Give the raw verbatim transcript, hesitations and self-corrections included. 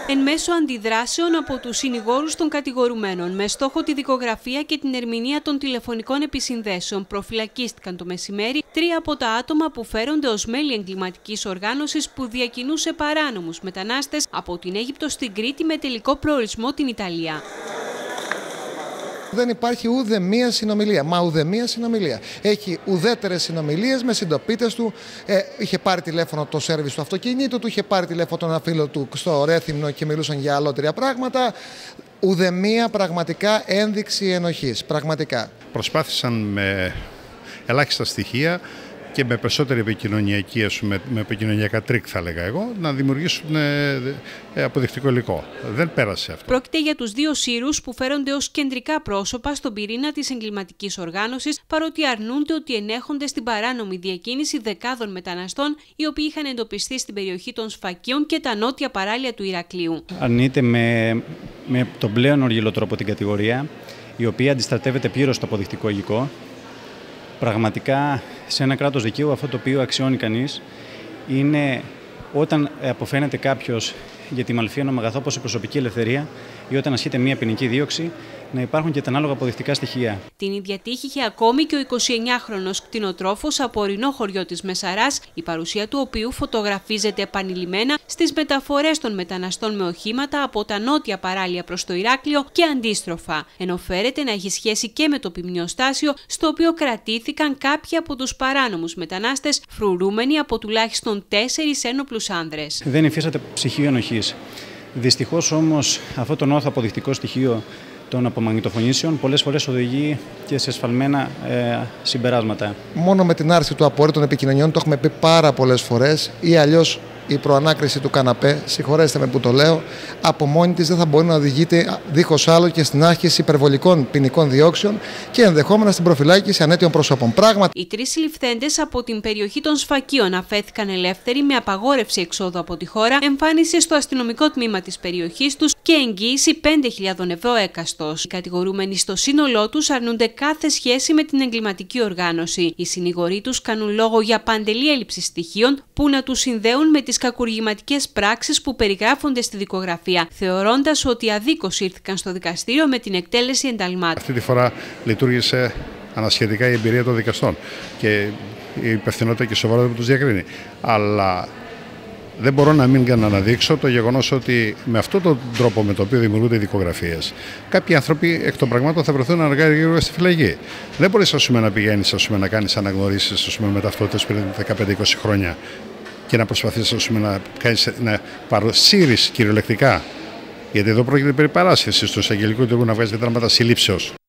Εν μέσω αντιδράσεων από τους συνηγόρους των κατηγορουμένων, με στόχο τη δικογραφία και την ερμηνεία των τηλεφωνικών επισυνδέσεων, προφυλακίστηκαν το μεσημέρι τρία από τα άτομα που φέρονται ως μέλη εγκληματικής οργάνωσης που διακινούσε παράνομους μετανάστες από την Αίγυπτο στην Κρήτη με τελικό προορισμό την Ιταλία. Δεν υπάρχει ούτε μία συνομιλία. Μα ούτε μία συνομιλία. Έχει ουδέτερες συνομιλίες με συντοπίτες του. Ε, είχε πάρει τηλέφωνο το σέρβις του αυτοκίνητου του, είχε πάρει τηλέφωνο τον φίλο του στο Ρέθυμνο και μιλούσαν για αλλότρια πράγματα. Ούτε μία πραγματικά ένδειξη ενοχής. Πραγματικά. Προσπάθησαν με ελάχιστα στοιχεία και με περισσότερη επικοινωνιακή, ας πούμε, με επικοινωνιακά τρίκ θα έλεγα εγώ, να δημιουργήσουν ε, αποδεικτικό υλικό. Δεν πέρασε αυτό. Πρόκειται για τους δύο Σύρους που φέρονται ως κεντρικά πρόσωπα στον πυρήνα της εγκληματικής οργάνωσης, παρότι αρνούνται ότι ενέχονται στην παράνομη διακίνηση δεκάδων μεταναστών, οι οποίοι είχαν εντοπιστεί στην περιοχή των Σφακίων και τα νότια παράλια του Ηρακλείου. Αρνείται με, με τον πλέον οργηλό τρόπο την κατηγορία, η οποία αντιστρατεύεται πλήρως το αποδεικτικό υλικό. Πραγματικά, σε ένα κράτος δικαίου, αυτό το οποίο αξιώνει κανείς είναι όταν αποφαίνεται κάποιος για τη μαλφή ενός αγαθό όπως η προσωπική ελευθερία ή όταν ασκείται μια ποινική δίωξη, να υπάρχουν και τα ανάλογα αποδεικτικά στοιχεία. Την ίδια τύχη είχε ακόμη και ο εικοσιεννιάχρονος κτηνοτρόφος από ορεινό χωριό της Μεσαράς, η παρουσία του οποίου φωτογραφίζεται επανειλημμένα στις μεταφορές των μεταναστών με οχήματα από τα νότια παράλια προς το Ηράκλειο και αντίστροφα, ενώ φέρεται να έχει σχέση και με το ποιμνιοστάσιο, στο οποίο κρατήθηκαν κάποιοι από τους παράνομους μετανάστες, φρουρούμενοι από τουλάχιστον τέσσερις ένοπλους άνδρες. Δεν υφίσταται ψυχείο ενοχής. Δυστυχώς όμως αυτό το νόθο αποδεικτικό στοιχείο των απομαγνητοφωνήσεων πολλές φορές οδηγεί και σε σφαλμένα ε, συμπεράσματα. Μόνο με την άρση του απορρίτου των επικοινωνιών, το έχουμε πει πάρα πολλές φορές, ή αλλιώς η προανάκριση του καναπέ, συγχωρέστε με που το λέω, από μόνη της δεν θα μπορεί να οδηγείται δίχως άλλο και στην άσκηση υπερβολικών ποινικών διώξεων και ενδεχόμενα στην προφυλάκηση ανέτειων προσώπων. Πράγματι. Οι τρεις συλληφθέντες από την περιοχή των Σφακίων αφέθηκαν ελεύθεροι με απαγόρευση εξόδου από τη χώρα, εμφάνιση στο αστυνομικό τμήμα της περιοχής τους και εγγύηση πέντε χιλιάδες ευρώ έκαστος. Οι κατηγορούμενοι στο σύνολό τους αρνούνται κάθε σχέση με την εγκληματική οργάνωση. Οι συνηγοροί τους κάνουν λόγο για παντελή έλλειψη στοιχείων που να τους συνδέουν με τις κακουργηματικές πράξεις που περιγράφονται στη δικογραφία, θεωρώντας ότι αδίκως ήρθηκαν στο δικαστήριο με την εκτέλεση ενταλμάτων. Αυτή τη φορά λειτουργήσε ανασχετικά η εμπειρία των δικαστών και η υπευθυνότητα και η σοβαρότητα που τους διακρίνει. Αλλά δεν μπορώ να μην αναδείξω το γεγονός ότι με αυτόν τον τρόπο με τον οποίο δημιουργούνται οι δικογραφίες, κάποιοι άνθρωποι εκ των πραγμάτων θα βρεθούν αργά ή γρήγορα στη φυλακή. Δεν μπορείς να πηγαίνεις να κάνεις αναγνωρίσεις με ταυτότητες πριν δεκαπέντε είκοσι χρόνια και να προσπαθήσεις να, κάνεις, να παροσύρεις κυριολεκτικά. Γιατί εδώ πρόκειται περί παράσχεσης του εισαγγελικού του να βγάζει δράματα συλλήψεως.